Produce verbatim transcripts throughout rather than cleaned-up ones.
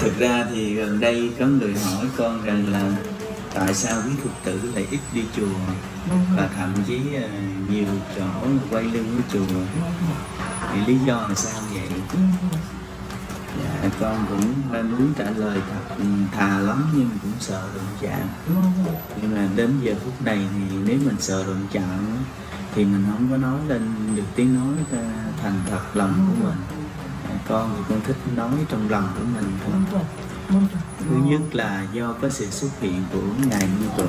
Thực ra thì gần đây có người hỏi con rằng là tại sao quý Phật tử lại ít đi chùa, và thậm chí nhiều chỗ quay lưng với chùa, thì lý do là sao vậy? Dạ, con cũng muốn trả lời thật thà lắm nhưng cũng sợ đụng chạm. Nhưng mà đến giờ phút này thì nếu mình sợ đụng chạm thì mình không có nói lên được tiếng nói thành thật lòng của mình. Con thì con thích nói trong lòng của mình thôi. Thứ nhất là do có sự xuất hiện của Ngài Minh Tuệ.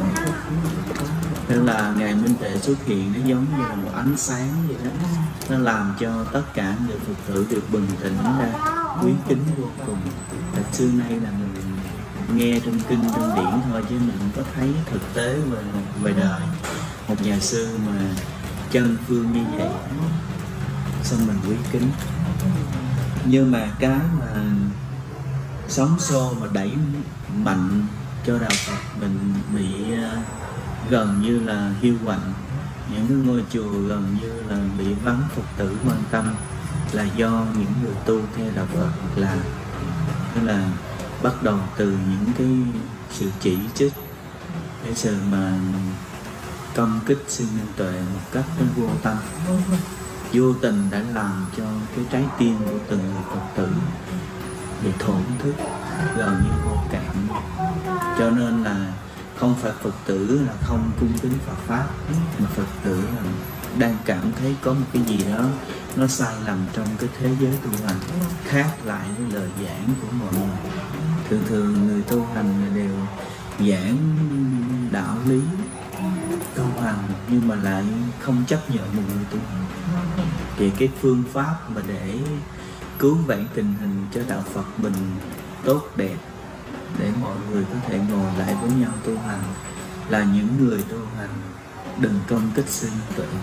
Nên là Ngài Minh Tuệ xuất hiện nó giống như là một ánh sáng vậy đó. Nó làm cho tất cả người Phật tử được bừng tỉnh ra, quý kính vô cùng. Thật xưa nay là mình nghe trong kinh, trong điển thôi, chứ mình không có thấy thực tế về, về đời một nhà sư mà chân phương như vậy, xong mình quý kính. Nhưng mà cái mà sóng xô mà đẩy mạnh cho đạo Phật mình bị uh, gần như là hiu quạnh, những cái ngôi chùa gần như là bị vắng Phật tử quan tâm, là do những người tu theo đạo Phật là tức là bắt đầu từ những cái sự chỉ trích, cái sự mà công kích sư Minh Tuệ một cách vô tâm, vô tình đã làm cho cái trái tim của từng người Phật tử bị thổn thức gần như vô cảm. Cho nên là không phải Phật tử là không cung kính Phật Pháp, mà Phật tử là đang cảm thấy có một cái gì đó nó sai lầm trong cái thế giới tu hành, khác lại với lời giảng của mọi người. Thường thường người tu hành đều giảng đạo lý tu hành nhưng mà lại không chấp nhận một người tu hành. Thì cái phương pháp mà để cứu vãn tình hình cho đạo Phật mình tốt đẹp, để mọi người có thể ngồi lại với nhau tu hành, là những người tu hành đừng công kích sư Minh Tuệ.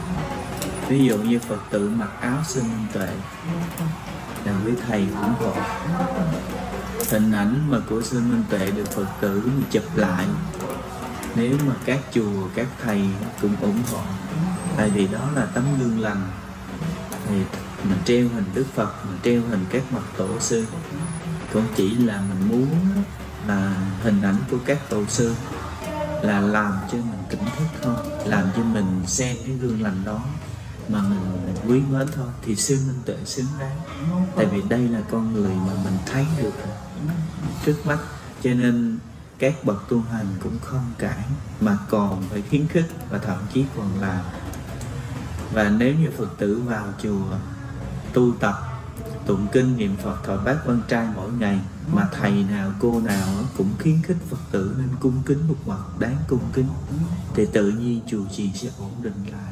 Ví dụ như Phật tử mặc áo sư Minh Tuệ là quý thầy ủng hộ. Hình ảnh mà của sư Minh Tuệ được Phật tử chụp lại, nếu mà các chùa, các thầy cũng ủng hộ, tại vì đó là tấm gương lành. Thì mình treo hình Đức Phật, mình treo hình các bậc tổ sư, cũng chỉ là mình muốn là hình ảnh của các tổ sư là làm cho mình tỉnh thức thôi, làm cho mình xem cái gương lành đó mà mình quý mến thôi, thì sư Minh Tuệ xứng đáng. Tại vì đây là con người mà mình thấy được trước mắt, cho nên các bậc tu hành cũng không cản mà còn phải khuyến khích và thậm chí còn làm. Và nếu như Phật tử vào chùa tu tập, tụng kinh niệm Phật, thọ bát quan trai mỗi ngày, mà thầy nào cô nào cũng khuyến khích Phật tử nên cung kính một bậc đáng cung kính, thì tự nhiên chùa chiền sẽ ổn định lại.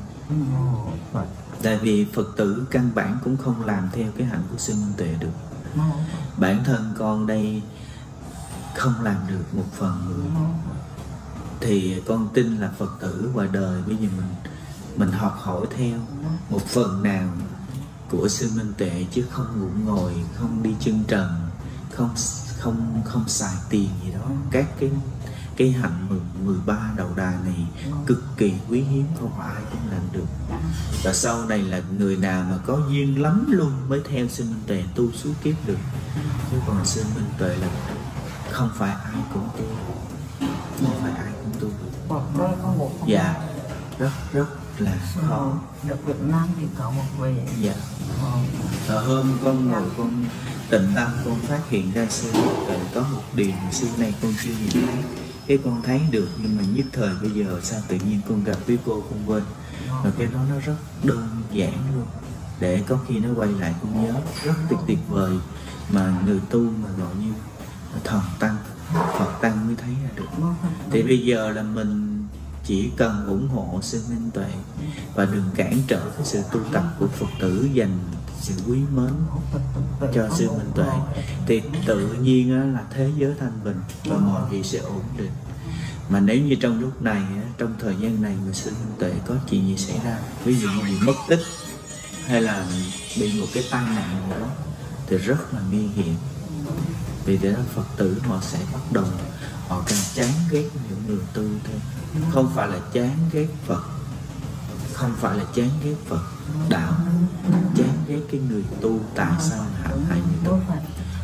Tại vì Phật tử căn bản cũng không làm theo cái hạnh của sư Minh Tuệ được. Bản thân con đây không làm được một phần mười, thì con tin là Phật tử ngoài đời bây giờ mình mình học hỏi theo một phần nào của sư Minh Tuệ, chứ không ngủ ngồi, không đi chân trần, không không không xài tiền gì đó. Các cái cái hạnh mười ba đầu đà này cực kỳ quý hiếm, không phải ai cũng làm được. Và sau này là người nào mà có duyên lắm luôn mới theo sư Minh Tuệ tu suốt kiếp được, chứ còn sư Minh Tuệ là không phải ai cũng tu, không phải ai cũng tu được. Dạ, rất rất là khó. Được Việt Nam thì có một vị. Dạ. Ở hôm con ngồi con tịnh tâm, con phát hiện ra sư Minh Tuệ có một điều mà xưa nay con chưa nhìn thấy. Cái con thấy được nhưng mà nhất thời bây giờ sao tự nhiên con gặp với cô con quên. Và cái đó nó rất đơn giản luôn, để có khi nó quay lại con nhớ. Rất tuyệt tuyệt vời mà người tu mà gọi như thần tăng, Phật tăng mới thấy ra được. Thì bây giờ là mình chỉ cần ủng hộ sư Minh Tuệ và đừng cản trở cái sự tu tập của Phật tử, dành sự quý mến cho sư Minh Tuệ, thì tự nhiên là thế giới thanh bình và mọi việc sẽ ổn định. Mà nếu như trong lúc này, trong thời gian này mà sư Minh Tuệ có chuyện gì xảy ra, ví dụ như bị mất tích hay là bị một cái tai nạn nào đó, thì rất là nguy hiểm. Vì thế Phật tử họ sẽ bắt đầu, họ càng chán ghét những người tu thôi. Không phải là chán ghét Phật, không phải là chán ghét Phật đạo, chán ghét cái người tu tại sao hại hại người tu.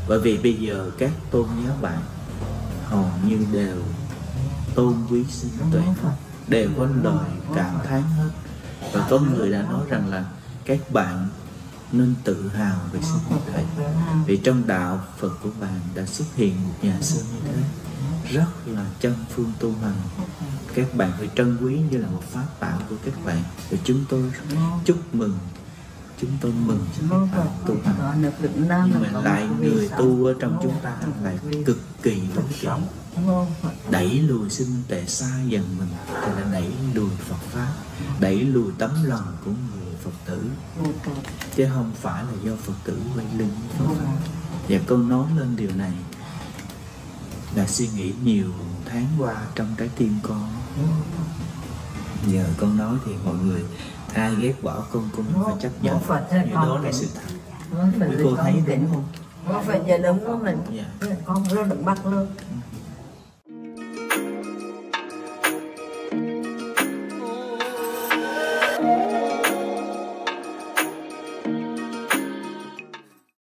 Bởi vì bây giờ các tôn giáo bạn hầu như đều tôn quý sinh tuệ, đều có lời cảm thán hết. Và có người đã nói rằng là các bạn nên tự hào về sinh tuệ, vì trong đạo Phật của bạn đã xuất hiện một nhà sư như thế, rất là chân phương tu hành. Các bạn phải trân quý như là một pháp bảo của các bạn. Và chúng tôi chúc mừng, chúng tôi mừng cho các bạn tu hành. Nhưng mà lại người tu ở trong chúng ta lại cực kỳ đối kỷ, đẩy lùi sinh tệ xa dần mình, thì là đẩy lùi Phật pháp, đẩy lùi tấm lòng của người Phật tử, chứ không phải là do Phật tử quay lưng với Phật pháp. Và con nói lên điều này là suy nghĩ nhiều tháng qua trong trái tim con. Giờ con nói thì mọi người ai ghét bỏ con, con phải chấp nhận, như đó là sự thật. Quý cô thấy đúng không? Con phải giờ đúng của mình, Dạ. con rất được bắt luôn.